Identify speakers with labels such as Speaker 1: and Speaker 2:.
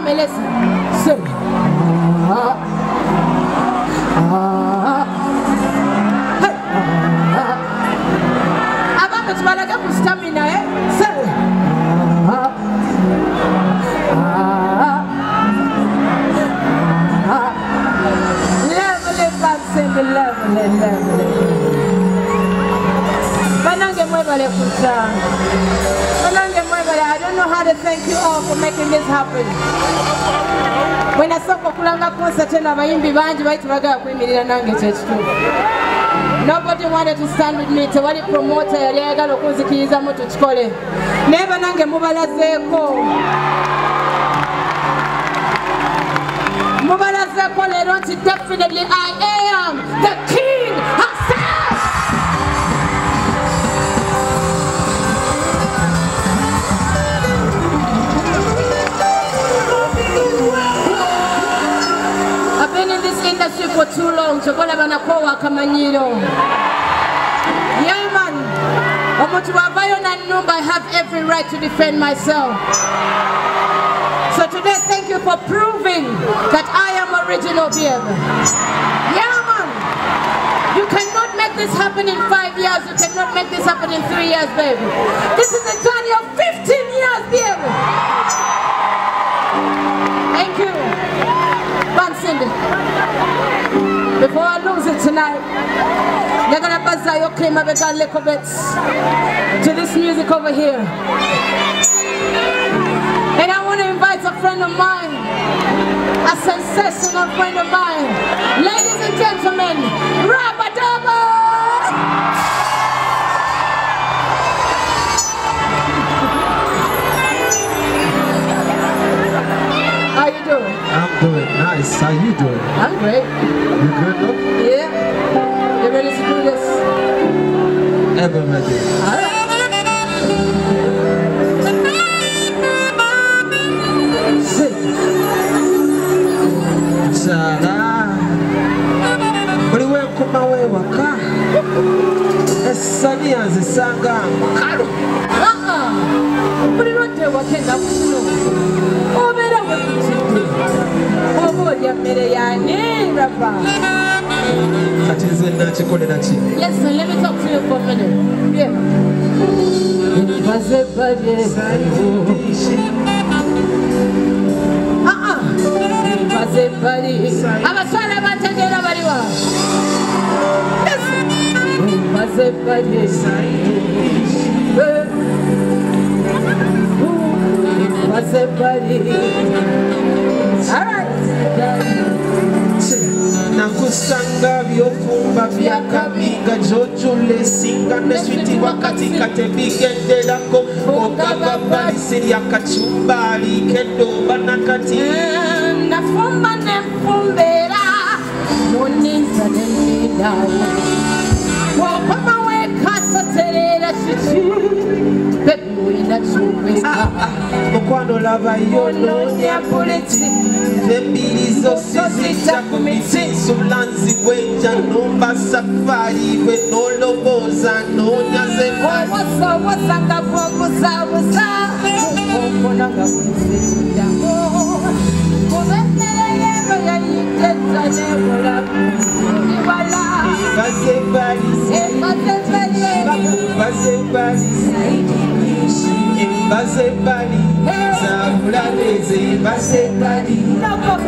Speaker 1: listen. Say, abanga tubalaga ku stamina, eh? Say, lovely, fancy, lovely. I don't know how to thank you all for making this happen. When I saw Kulanga concert and Abayimbi Banji Waitwaga Kwimira Nange Church too. Nobody wanted to stand with me. Tewali promoter yali ayagala okunzikiriza mu tukikole. Never nange mubalazeeko. Mubalazeeko leero nti definitely I am the king herself. I've been in this industry for too long. Chokola banakowa kamanyiro. Yeah, man. I have every right to defend myself. So today, thank you for proving that I am original, baby. Yeah, man. You cannot make this happen in 5 years. You cannot make this happen in 3 years, baby. This is a journey of 15 years, baby. Thank you. Cindy. Before I lose it tonight, they're gonna buzz your claim of a little bits to this music over here. And I want to invite a friend of mine, a sensational friend of mine. Ladies and gentlemen, Rabadaba! How you doing?
Speaker 2: I'm doing nice. How you doing?
Speaker 1: I'm great.
Speaker 2: You good, look?
Speaker 1: Yeah. You ready to do this?
Speaker 2: Ever ready.
Speaker 1: All right.
Speaker 2: Sara. Buli wekoma wewaka. Esani azisanga mukalo.
Speaker 1: Buli lwadde wakenda kuno. Obeera wekutidde. Oba olya mmere y'ani raba.
Speaker 2: Kati nze nakikolera ki?
Speaker 1: Yes, sir, let me talk to you for a minute. Yeah. Abaswala bategeera baliwa. All right.
Speaker 2: Nakusanga byofumba byakabiga jojule singa neswiti wakati katebigenderako ogaba balisiri yakachumbali kendo banakati
Speaker 1: nafumba nemfumbera muninza nemidawo wokoma wekasoterera kiki bebiwina kyubeka
Speaker 2: mukwano laba yononya politi zembiri zose zijja ku mitsinso bulanzi bwenja nomba safari bwe nolobooza noonya
Speaker 1: zewowoza nga bwobuzabuza okona nga bweziriddamu kubemmere yebo yayiteza nebulamu ibala
Speaker 2: Bazebali, Zabulabeze, Bazebali,